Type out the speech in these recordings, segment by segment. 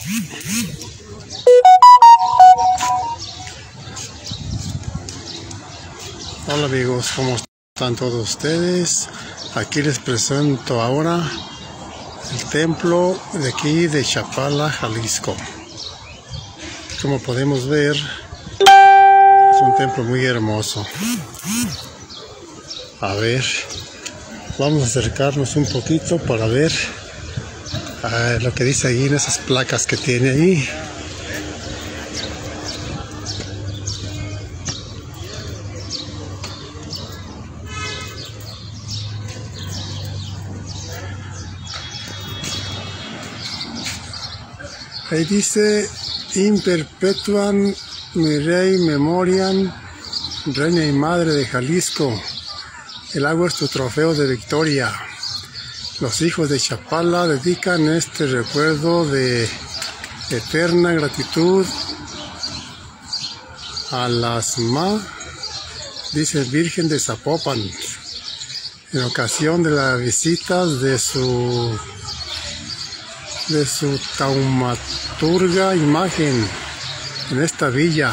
Hola amigos, ¿cómo están todos ustedes? Aquí les presento ahora el templo de aquí de Chapala, Jalisco. Como podemos ver, es un templo muy hermoso. A ver, vamos a acercarnos un poquito para ver lo que dice ahí en esas placas que tiene ahí. Ahí dice In perpetuam rei memoriam, reina y madre de Jalisco. El agua es tu trofeo de victoria. Los hijos de Chapala dedican este recuerdo de eterna gratitud a las dice Virgen de Zapopan, en ocasión de la visita de su taumaturga imagen en esta villa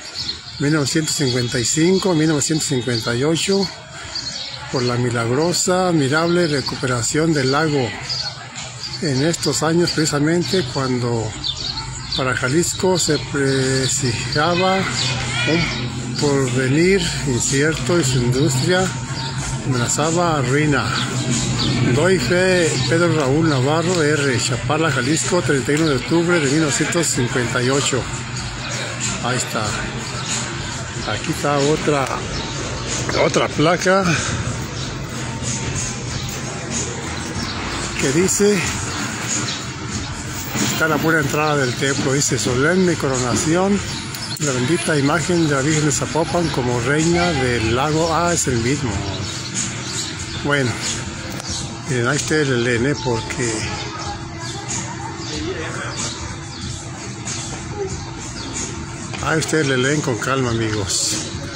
1955-1958 por la milagrosa, admirable recuperación del lago en estos años, precisamente cuando para Jalisco se presagiaba un porvenir incierto y su industria amenazaba ruina. Doy fe, Pedro Raúl Navarro, R. Chapala, Jalisco, 31 de octubre de 1958. Ahí está. Aquí está otra placa que dice, está a la pura entrada del templo, dice solemne coronación de la bendita imagen de la Virgen de Zapopan como reina del lago. Es el mismo. Bueno, miren, ahí ustedes le leen, porque ahí ustedes le leen con calma, amigos.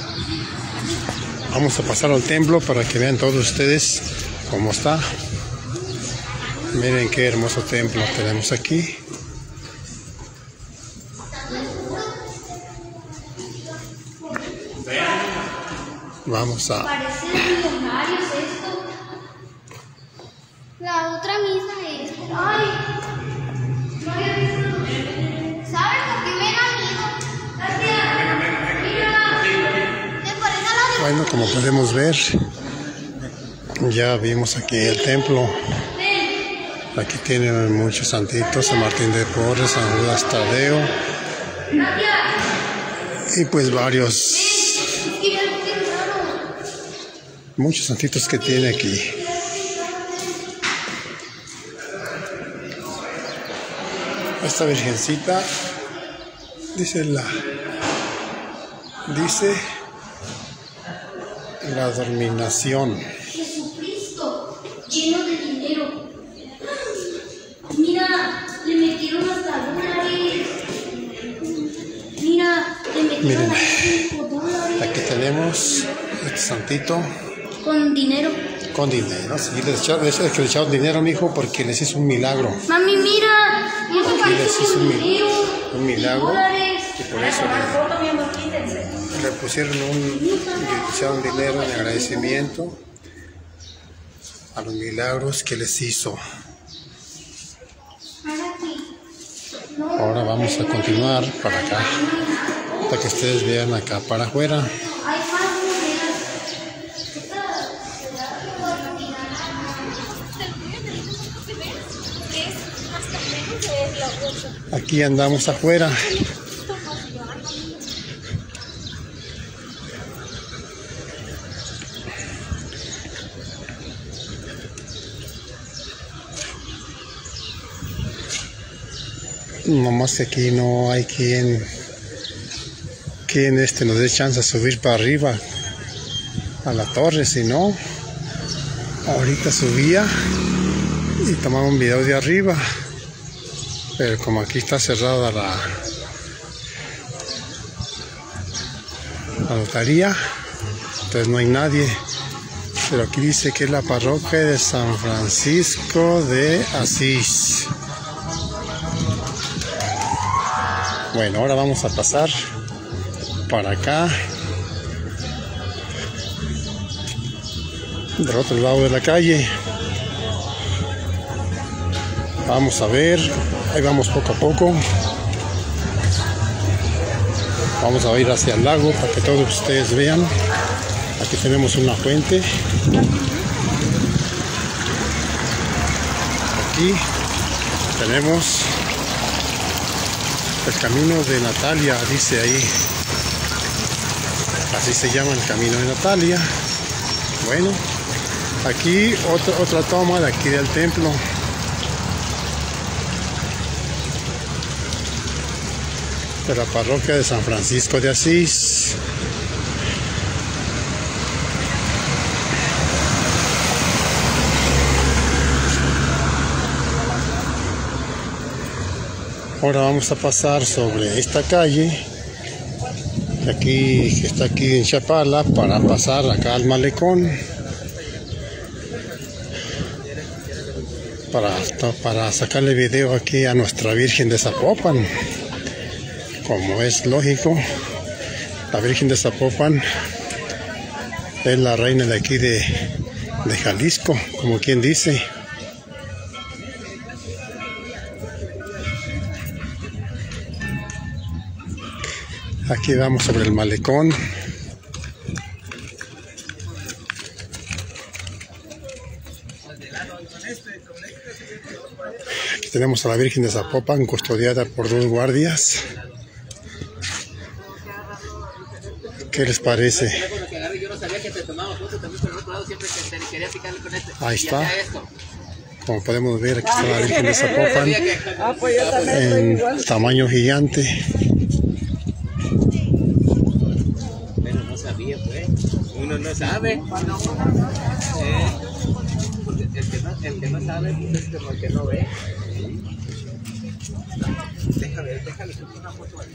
Vamos a pasar al templo para que vean todos ustedes cómo está. Miren qué hermoso templo tenemos aquí. Vamos a... Parece millonarios esto. La otra misa es... ¡Ay! No había visto. ¿Sabes por qué me da miedo? Mira. ¿Te parece a la de... Bueno, como podemos ver, ya vimos aquí el templo. Aquí tienen muchos santitos, San Martín de Porres, San Judas Tadeo. Y pues muchos santitos que tiene aquí. Esta virgencita dice la dorminación. Jesucristo, lleno de dinero. Mira, le metieron hasta dólares. Mira, le metieron Miren, $5. aquí tenemos este santito. Con dinero. Con dinero, sí, de hecho le echaron dinero, mijo, porque les hizo un milagro. Mami, mira. Aquí les hizo un milagro y por eso le pusieron le echaron dinero en agradecimiento a los milagros que les hizo. Ahora vamos a continuar para acá, para que ustedes vean acá para afuera. Aquí andamos afuera. Nomás que aquí no hay quien nos dé chance de subir para arriba a la torre, si no, ahorita subía y tomaba un video de arriba. Pero como aquí está cerrada la notaría, entonces no hay nadie. Pero aquí dice que es la parroquia de San Francisco de Asís. Bueno, ahora vamos a pasar para acá, del otro lado de la calle. Vamos a ver, ahí vamos poco a poco. Vamos a ir hacia el lago para que todos ustedes vean. Aquí tenemos una fuente. Aquí tenemos el camino de Natalia, dice ahí. Así se llama el camino de Natalia. Bueno, aquí otra toma de aquí del templo. De la parroquia de San Francisco de Asís. Ahora vamos a pasar sobre esta calle, aquí que está aquí en Chapala, para pasar acá al malecón, para sacarle video aquí a nuestra Virgen de Zapopan. Como es lógico, la Virgen de Zapopan es la reina de aquí de Jalisco, como quien dice. Aquí vamos sobre el malecón. Aquí tenemos a la Virgen de Zapopan custodiada por 2 guardias. ¿Qué les parece? Ahí está. Como podemos ver, aquí está la Virgen de Zapopan en tamaño gigante. Pero no sabía, pues. Uno no sabe. Porque el que no sabe, pues es como el que no ve. Déjale una foto ahí.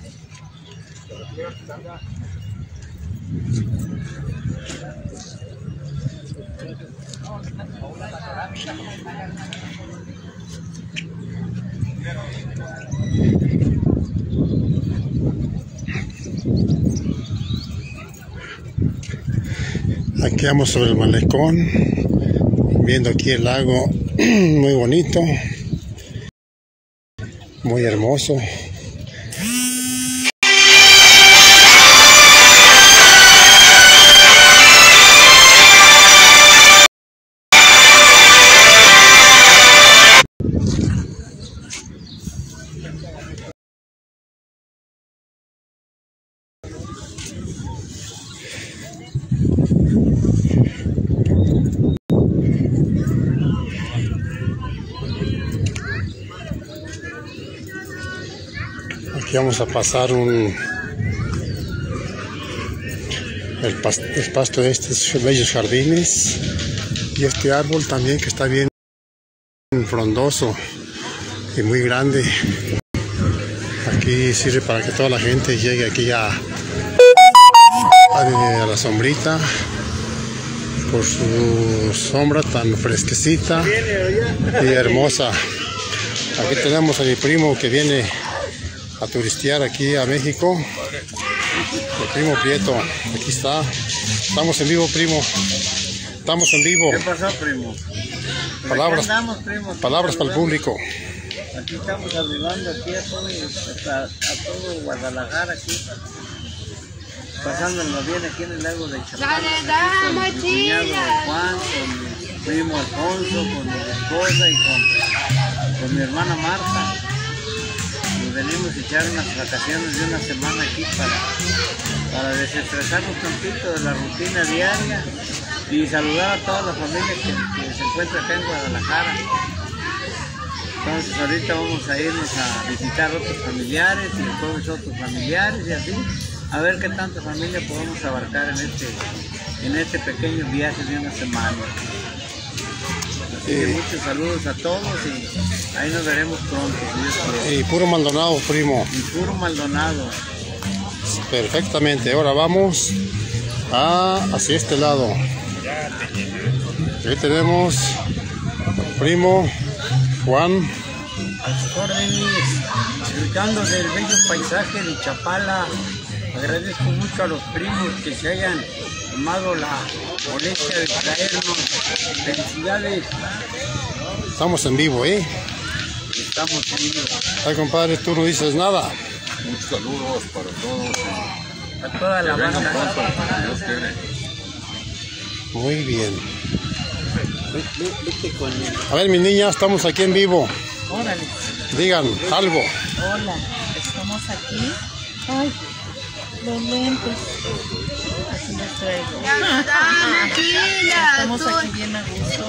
Aquí vamos sobre el malecón, viendo aquí el lago, muy bonito, muy hermoso. Aquí vamos a pasar el pasto de estos bellos jardines y este árbol también que está bien frondoso y muy grande. Aquí sirve para que toda la gente llegue aquí a la sombrita por su sombra tan fresquecita y hermosa. Aquí tenemos a mi primo que viene a turistear aquí a México, el primo Prieto. Aquí está, estamos en vivo, primo, estamos en vivo. ¿Qué pasó, primo? Palabras, andamos, primo, palabras para el público. Aquí estamos saludando aquí a todo Guadalajara, aquí pasándolo bien aquí en el lago de Chapala, con mi cuñado Juan, con mi primo Alfonso, con mi esposa y con mi hermana Marta. Nos venimos a echar unas vacaciones de una semana aquí para desestresarnos tantito de la rutina diaria y saludar a toda la familia que se encuentra acá en Guadalajara. Entonces ahorita vamos a irnos a visitar otros familiares y después otros familiares y así, a ver qué tanta familia podemos abarcar en este pequeño viaje de una semana. Así que muchos saludos a todos y ahí nos veremos pronto, si Dios quiere. Y puro Maldonado, primo. Y puro Maldonado. Perfectamente, ahora vamos hacia este lado. Aquí tenemos al primo Juan. disfrutando del bello paisaje de Chapala. Agradezco mucho a los primos que se hayan tomado la molestia de traernos. Felicidades. Estamos en vivo, ¿eh? Estamos en vivo. Ay, compadre, tú no dices nada. Muchos saludos para todos. A toda la Vengan banda. pronto, si Dios quiere. Muy bien. Vete con él. A ver, mis niñas, estamos aquí en vivo. Órale. Digan algo. Hola, estamos aquí. Ay, los lentes. Así los traigo. Estamos aquí bien a gusto.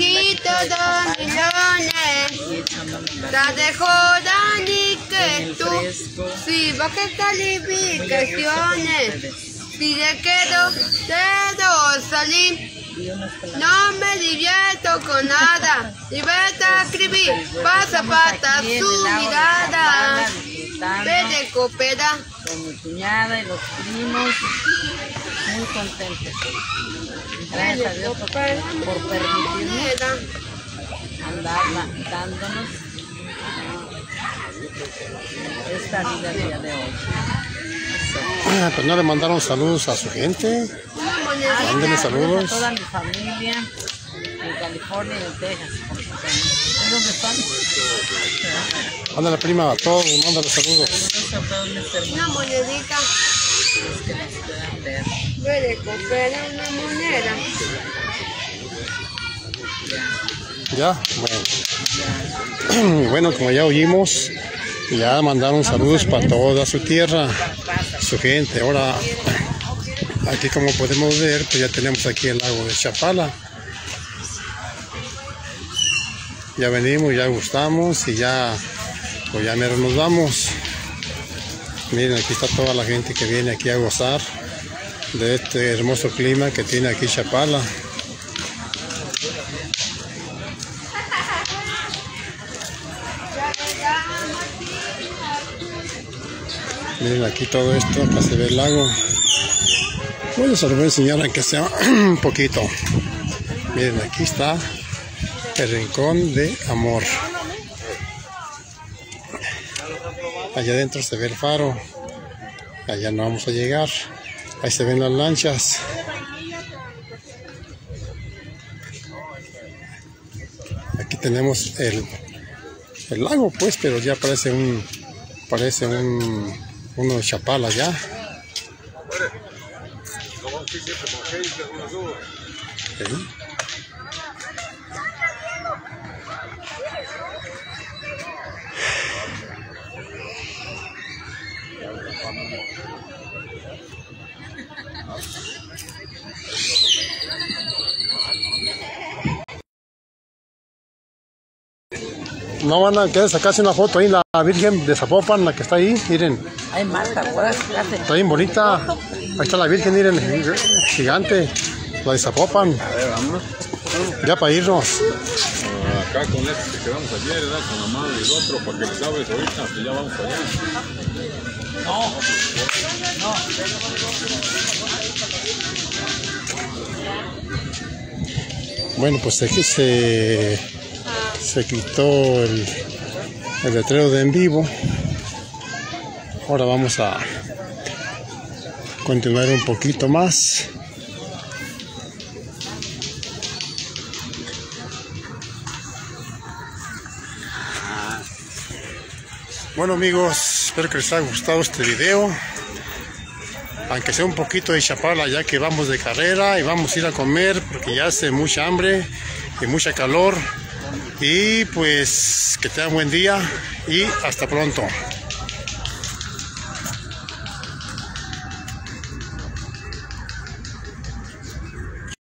La de jodan y que tú, Fresco. si vas que calificaciones, si le quedo salir, Y unas palabras. no me divierto con nada, divierto a escribir, pasa pata Aquí en su el lago de mirada, Chapala, disfrutando vete coopera, con mi cuñada y los primos, muy contentos. Gracias a Dios por permitirnos andar dándonos esta vida el día de hoy. Pues no le mandaron saludos a su gente. Mándenle saludos. A toda mi familia en California y en Texas. ¿En dónde están? Mándale, prima, a todos, mándale saludos. Saludos a todos mis hermanos una monedita, que nos puedan ver. vete coopera una moneda. Ya, bueno. Bueno, como ya oímos, ya mandaron saludos para toda su tierra, su gente. Ahora, aquí como podemos ver, pues ya tenemos aquí el lago de Chapala. Ya venimos, ya gustamos y ya, pues ya mero nos vamos. Miren, aquí está toda la gente que viene aquí a gozar de este hermoso clima que tiene aquí Chapala. Miren aquí todo esto, acá se ve el lago. Bueno, se lo voy a enseñar aunque sea un poquito. Miren, aquí está el rincón de amor. Allá adentro se ve el faro. Allá no vamos a llegar. Ahí se ven las lanchas. Aquí tenemos el lago, pues, pero ya parece uno de Chapala ya. ¿Sí? No van a querer sacarse una foto ahí, la Virgen de Zapopan, la que está ahí, miren. Ay, Marta, ¿puedes? Está bien bonita. Ahí está la Virgen, miren, gigante. La de Zapopan. A ver, vámonos. Ya para irnos. Acá con este que quedamos ayer, ¿verdad? Con la madre y el otro, porque les sabes ahorita que ya vamos allá. Bueno, pues aquí se quitó el letrero de en vivo. Ahora vamos a continuar un poquito más. Bueno, amigos, espero que les haya gustado este video. Aunque sea un poquito de Chapala, ya que vamos de carrera y vamos a ir a comer porque ya hace mucha hambre y mucha calor. Y pues que tengan buen día y hasta pronto.